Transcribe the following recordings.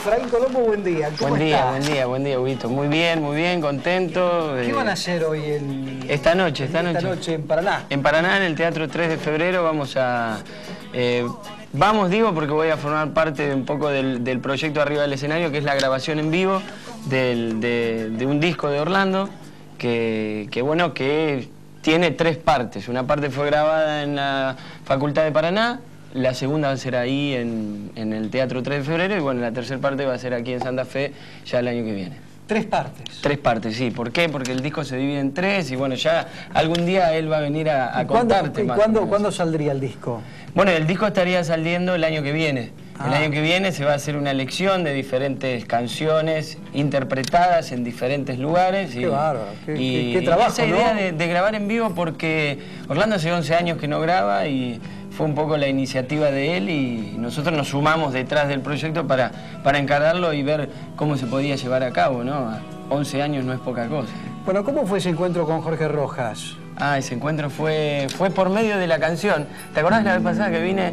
Efraín Colombo, buen día. ¿Cómo estás? Buen día, Huguito. Muy bien, contento. ¿Qué van a hacer hoy esta noche en Paraná? En Paraná, en el Teatro 3 de Febrero, vamos a... digo, porque voy a formar parte de un poco del proyecto Arriba del Escenario, que es la grabación en vivo de un disco de Orlando, que tiene 3 partes. Una parte fue grabada en la Facultad de Paraná, la segunda va a ser ahí en el Teatro 3 de Febrero y bueno, la tercera parte va a ser aquí en Santa Fe ya el año que viene. 3 partes. 3 partes, sí. ¿Por qué? Porque el disco se divide en 3 y bueno, ya algún día él va a venir a contarte más. ¿Cuándo saldría el disco? Bueno, el disco estaría saliendo el año que viene. El año que viene se va a hacer una elección de diferentes canciones interpretadas en diferentes lugares. Qué bárbaro, qué trabajo, esa idea de grabar en vivo, porque Orlando hace 11 años que no graba y fue un poco la iniciativa de él y nosotros nos sumamos detrás del proyecto para encararlo y ver cómo se podía llevar a cabo, ¿no? 11 años no es poca cosa. Bueno, ¿cómo fue ese encuentro con Jorge Rojas? Ese encuentro fue por medio de la canción. ¿Te acordás la vez pasada que vine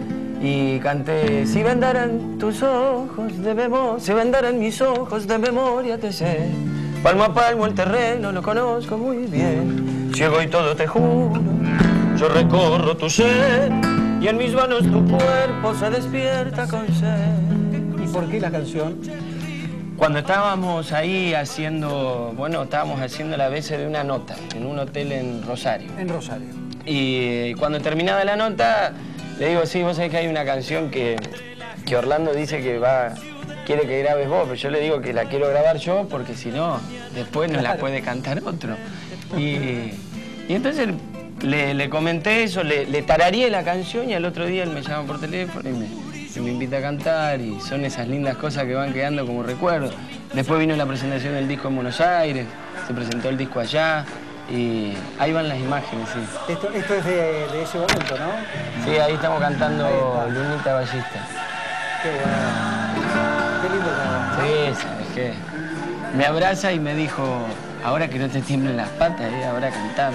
y canté? Si vendaran tus ojos de memoria, si vendaran mis ojos de memoria, te sé. Palmo a palmo el terreno lo conozco muy bien. Ciego y todo te juro, yo recorro tu ser y en mis manos tu cuerpo se despierta con sed. ¿Y por qué la canción? Cuando estábamos ahí estábamos haciendo la base de una nota en un hotel en Rosario. En Rosario. Y cuando terminaba la nota, le digo, sí, vos sabés que hay una canción que Orlando dice que quiere que grabes vos, pero yo le digo que la quiero grabar yo porque si no, después no la puede cantar otro. Y entonces le comenté eso, le tarareé la canción y al otro día él me llama por teléfono y me invita a cantar y son esas lindas cosas que van quedando como recuerdo. Después vino la presentación del disco en Buenos Aires, se presentó el disco allá y ahí van las imágenes, sí. Esto es de ese momento, ¿no? Sí, ahí estamos cantando Lunita Ballista. Qué bueno. Qué lindo trabajo. Sí, sabes qué. Me abraza y me dijo, ahora que no te tiemblen las patas, ahora cantar.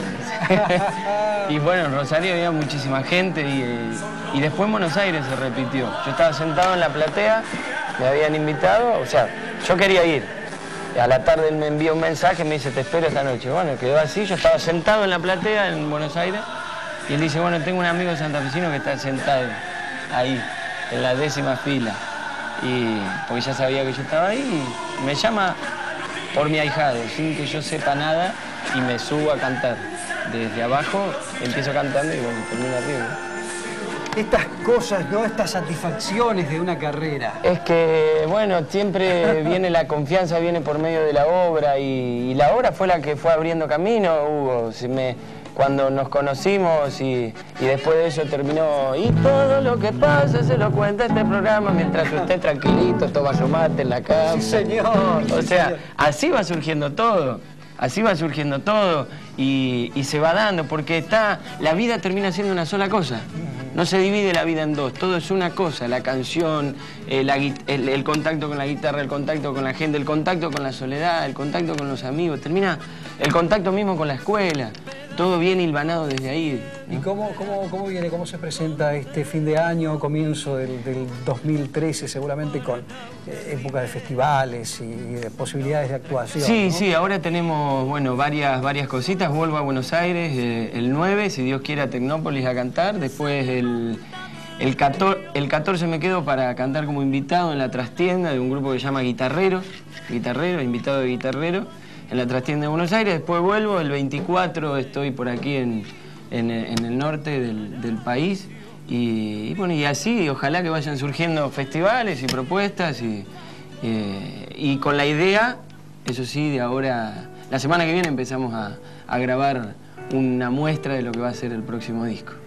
Y bueno, en Rosario había muchísima gente y después en Buenos Aires se repitió. Yo estaba sentado en la platea, me habían invitado, o sea, yo quería ir. A la tarde él me envía un mensaje, me dice, te espero esta noche. Bueno, quedó así, yo estaba sentado en la platea en Buenos Aires y él dice, bueno, tengo un amigo santafesino que está sentado ahí, en la 10ª fila. Porque ya sabía que yo estaba ahí y me llama por mi ahijado, sin que yo sepa nada, y me subo a cantar. Desde abajo empiezo cantando y bueno, termino arriba. Estas cosas, ¿no? Estas satisfacciones de una carrera. Es que, bueno, siempre viene la confianza, viene por medio de la obra y la obra fue la que fue abriendo camino, Hugo. Cuando nos conocimos y después de eso terminó y todo lo que pasa se lo cuenta este programa mientras usted tranquilito toma su mate en la cama. Sí, señor. O sea, así va surgiendo todo. Así va surgiendo todo y se va dando porque la vida termina siendo una sola cosa. No se divide la vida en dos, todo es una cosa, la canción, el contacto con la guitarra, el contacto con la gente, el contacto con la soledad, el contacto con los amigos, termina el contacto mismo con la escuela, todo bien hilvanado desde ahí, ¿no? ¿Y cómo viene, cómo se presenta este fin de año, comienzo del 2013, seguramente con época de festivales y de posibilidades de actuación? Sí, ¿no? sí, ahora tenemos, bueno, varias cositas. Vuelvo a Buenos Aires el 9, si Dios quiere, a Tecnópolis a cantar. Después el 14 me quedo para cantar como invitado en la trastienda de un grupo que se llama Guitarrero, invitado de Guitarrero, en la trastienda de Buenos Aires. Después vuelvo, el 24 estoy por aquí en el norte del país. Y bueno, y así, ojalá que vayan surgiendo festivales y propuestas y con la idea, eso sí, de ahora, la semana que viene empezamos a grabar una muestra de lo que va a ser el próximo disco.